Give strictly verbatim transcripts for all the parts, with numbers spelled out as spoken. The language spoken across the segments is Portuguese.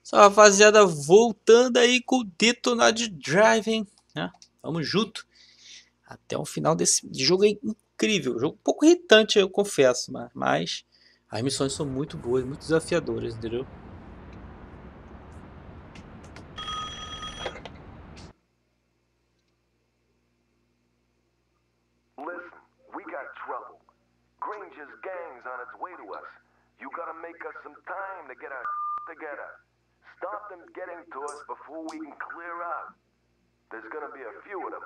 Só rapaziada, voltando aí com o Detonado Driving, né? Vamos junto até o final desse jogo aí incrível. Jogo um pouco irritante, eu confesso, mas, mas as missões são muito boas, muito desafiadoras, entendeu? Listen, we got trouble. Granger's gang's on its way to us. You gotta make us some time to get our together. Stop them getting to us before we can clear out. There's gonna be a few of them.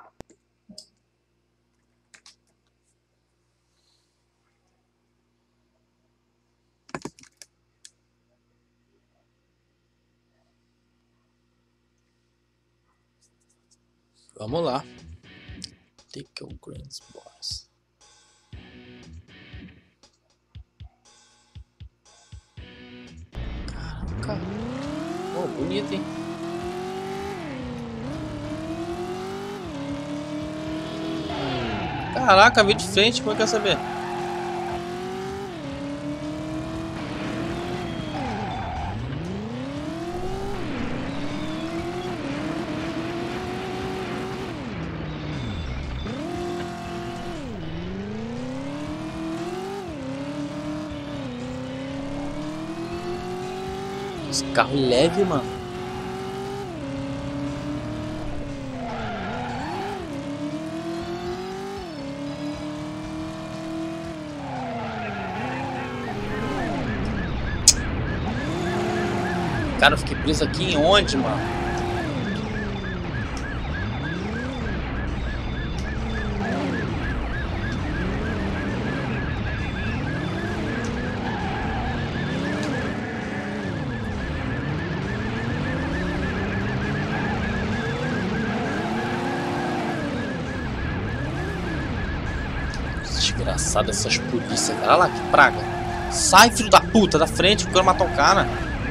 Vamos lá. Take o Green's Boss. Caraca. Oh, bonito, hein? Caraca, veio de frente, como é que eu saber? Esse carro leve, mano. Cara, eu fiquei preso aqui em onde, mano? Desgraçado essas polícias, cara. Olha lá que praga. Sai, filho da puta, da frente, que eu quero matar o cara.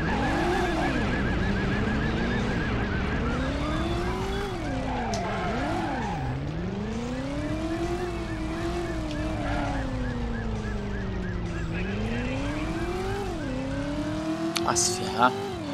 Ah, se ferrar.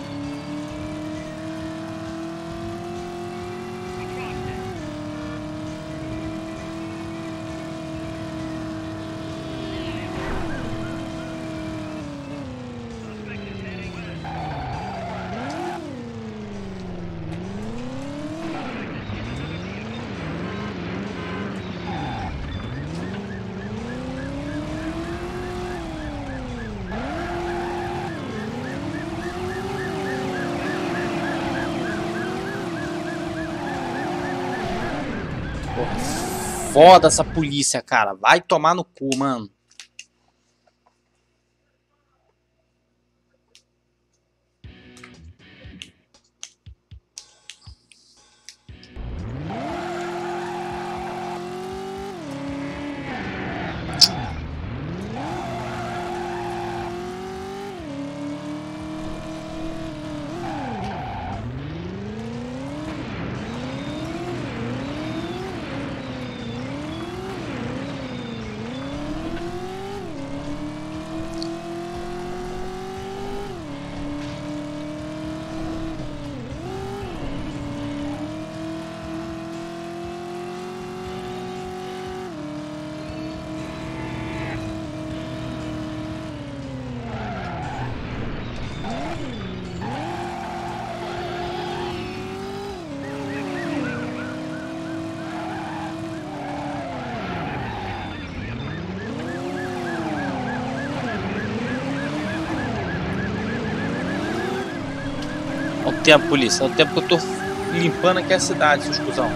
Foda essa polícia, cara. Vai tomar no cu, mano. Olha o tempo, polícia. Olha o tempo que eu tô limpando aqui a cidade, seus cuzão.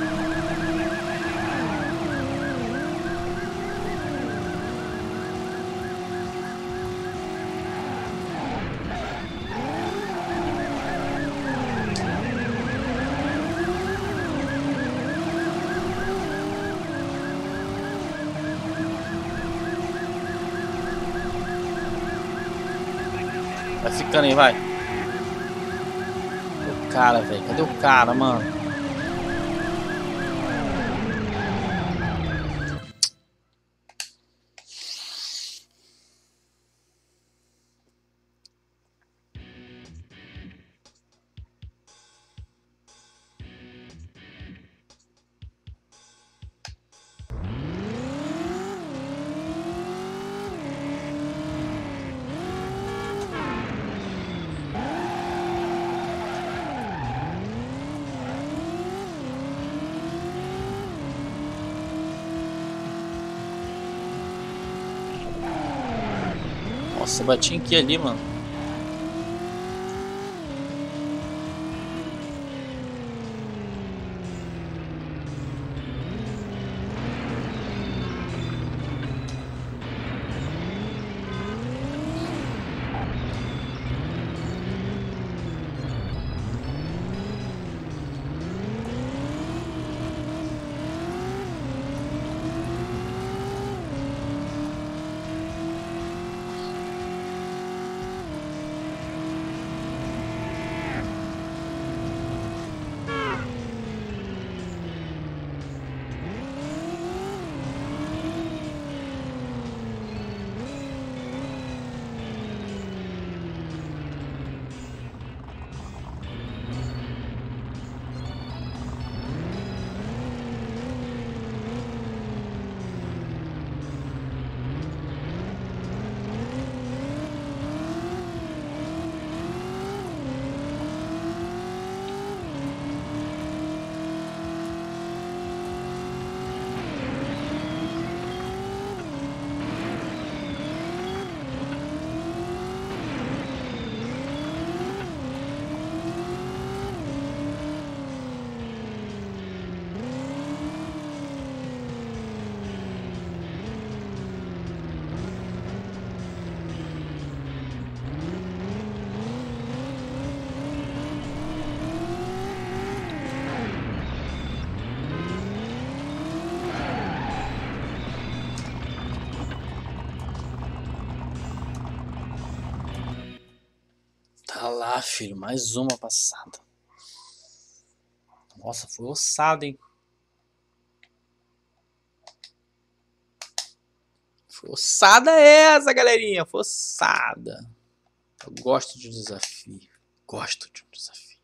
Vai ficando aí, vai. O cara, velho. Cadê o cara, mano? Nossa, bati aqui ali, mano. Tá lá, filho, mais uma passada. Nossa, foi ossado, hein? Forçada essa, galerinha. Forçada. Eu gosto de um desafio. Gosto de um desafio.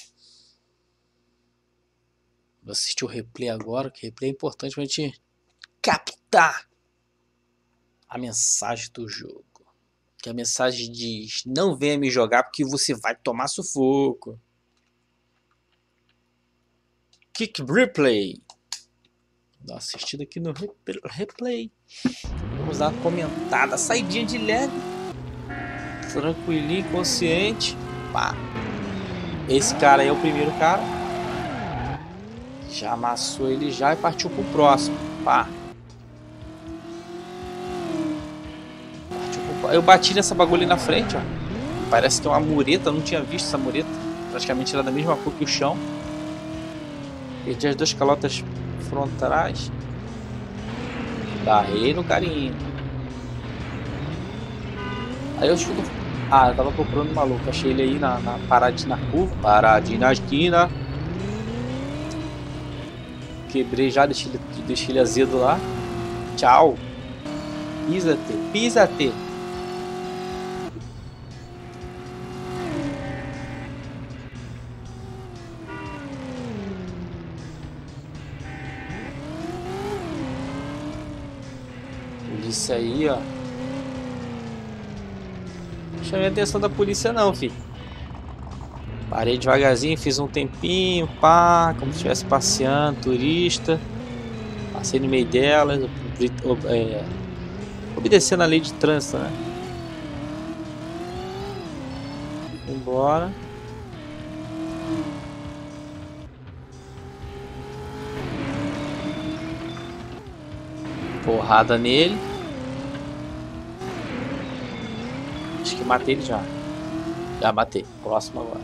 Vou assistir o replay agora, que o replay é importante pra gente captar a mensagem do jogo. Que a mensagem diz: não venha me jogar porque você vai tomar sufoco. Kick replay. Dá uma assistida aqui no replay. Vamos dar uma comentada. Saidinha de leve. Tranquilinho, consciente. Pá. Esse cara aí é o primeiro cara. Já amassou ele já e partiu pro próximo. Pá. Partiu pro... Eu bati nessa bagulho ali na frente, ó. Parece que é uma mureta. Eu não tinha visto essa mureta. Praticamente era da mesma cor que o chão. Perdi as duas calotas frontais. Barrei no carinho. Aí eu escuto. Ah, eu tava procurando um maluco. Achei ele aí na, na paradinha na curva. Paradinha na esquina. Quebrei já, deixei ele, deixei ele azedo lá. Tchau. Pisa-te, pisa-te. Polícia aí, ó. Não chamei a atenção da polícia não, filho. Parei devagarzinho, fiz um tempinho, pá, como se estivesse passeando, turista. Passei no meio delas, é, obedecendo a lei de trânsito, né? Embora. Porrada nele. Acho que matei ele já. Já matei. Próximo agora.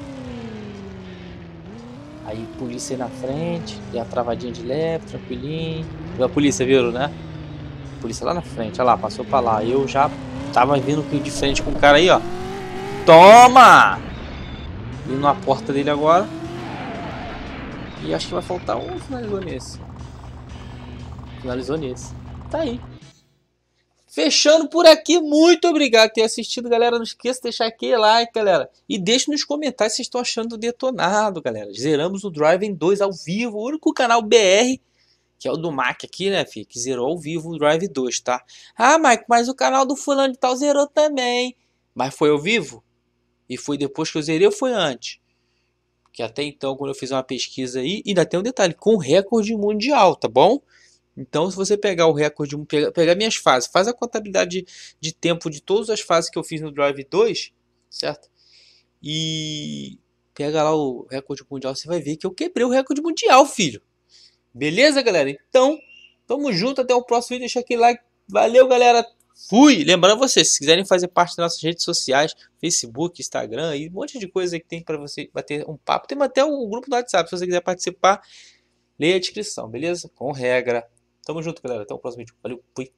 Aí polícia aí na frente. Deu uma travadinha de leve, tranquilinho. Viu a polícia, viram, né? Polícia lá na frente. Olha lá, passou pra lá. Eu já tava vindo de frente com o cara aí, ó. Toma! Indo na porta dele agora. E acho que vai faltar um. Finalizou nesse. Finalizou nesse. Tá aí. Fechando por aqui. Muito obrigado por ter assistido, galera. Não esqueça de deixar aquele like, galera. E deixe nos comentários se vocês estão achando do Detonado, galera. Zeramos o Drive dois ao vivo. O único canal B R, que é o do Mac aqui, né, filho? Que zerou ao vivo o Drive dois, tá? Ah, Mike, mas o canal do fulano de tal zerou também. Mas foi ao vivo? E foi depois que eu zerei ou foi antes? Que até então, quando eu fiz uma pesquisa aí, ainda tem um detalhe, com recorde mundial, tá bom? Então, se você pegar o recorde, pegar, pegar minhas fases, faz a contabilidade de, de tempo de todas as fases que eu fiz no Drive dois, certo? E pega lá o recorde mundial, você vai ver que eu quebrei o recorde mundial, filho. Beleza, galera? Então, tamo junto, até o próximo vídeo, deixa aquele like. Valeu, galera. Fui! Lembrando vocês, se quiserem fazer parte das nossas redes sociais, Facebook, Instagram e um monte de coisa que tem para você bater um papo. Tem até o grupo do WhatsApp, se você quiser participar, leia a descrição, beleza? Com regra. Tamo junto, galera. Até o próximo vídeo. Valeu, fui!